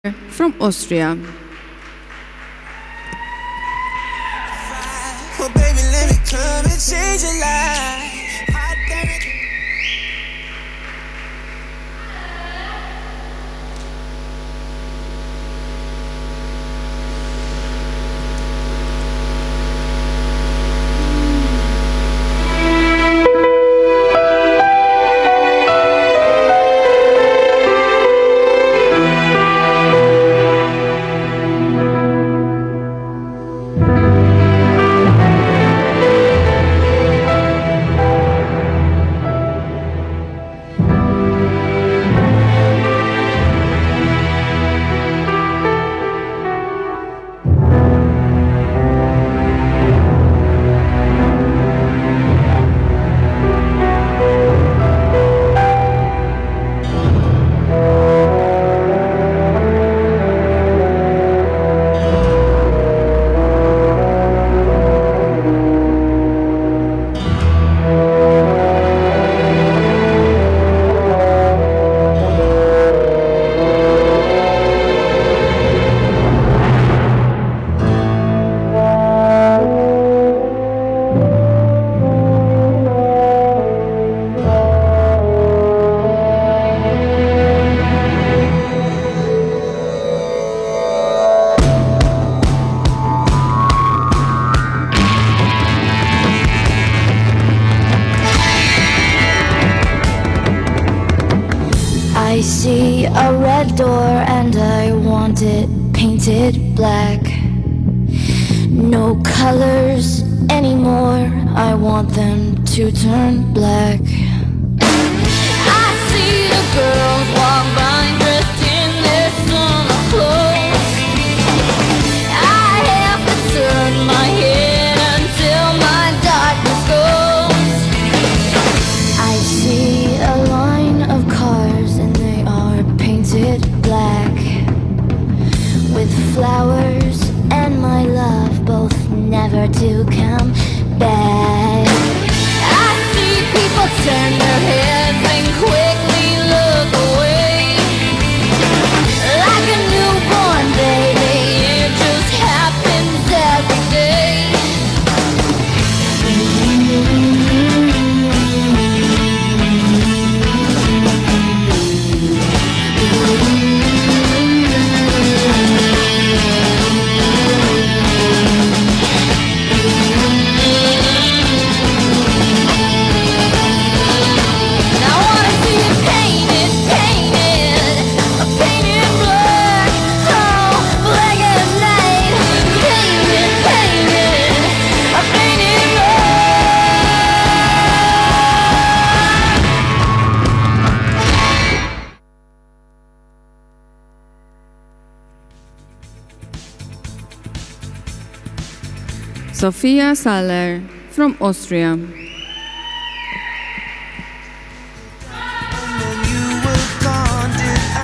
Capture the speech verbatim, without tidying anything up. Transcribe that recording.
from Austria. Well, baby, let me come and change your life. Hot damn it. I see a red door and I want it painted black. No colors anymore, I want them to turn black. I see the girls walk by dressed in their summer clothes. I have to turn my head until my darkness goes. I see a line of cars and they are painted black, with flowers and my love both never to come back. I see people turn their heads and quickly look away, like a newborn baby, it just happens every day. Sophia Saller from Austria.